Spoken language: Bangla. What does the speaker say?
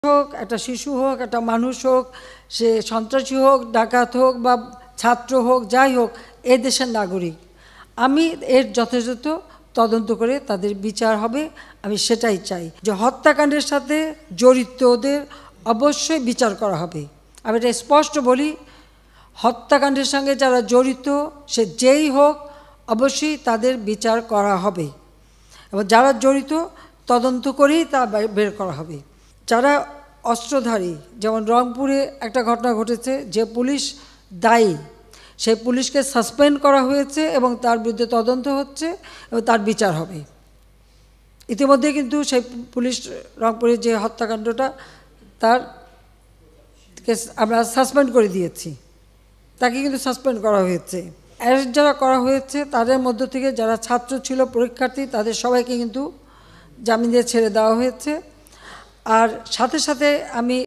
হোক, একটা শিশু হোক, একটা মানুষ হোক, সে সন্ত্রাসী হোক, ডাকাত হোক বা ছাত্র হোক, যাই হোক, এ দেশের নাগরিক। আমি এর যথাযথ তদন্ত করে তাদের বিচার হবে, আমি সেটাই চাই। যে হত্যাকাণ্ডের সাথে জড়িতদের অবশ্যই বিচার করা হবে। আমি এটা স্পষ্ট বলি, হত্যাকাণ্ডের সঙ্গে যারা জড়িত, সে যেই হোক, অবশ্যই তাদের বিচার করা হবে এবং যারা জড়িত তদন্ত করেই তা বের করা হবে। যারা অস্ত্রধারী, যেমন রংপুরে একটা ঘটনা ঘটেছে, যে পুলিশ দায়ী, সেই পুলিশকে সাসপেন্ড করা হয়েছে এবং তার বিরুদ্ধে তদন্ত হচ্ছে এবং তার বিচার হবে। ইতিমধ্যে কিন্তু সেই পুলিশ রংপুরের যে হত্যাকাণ্ডটা, তার আমরা সাসপেন্ড করে দিয়েছি, তাকে কিন্তু সাসপেন্ড করা হয়েছে। অ্যারেস্ট যারা করা হয়েছে তাদের মধ্য থেকে যারা ছাত্র ছিল, পরীক্ষার্থী, তাদের সবাইকে কিন্তু জামিন দিয়ে ছেড়ে দেওয়া হয়েছে। আর সাথে সাথে আমি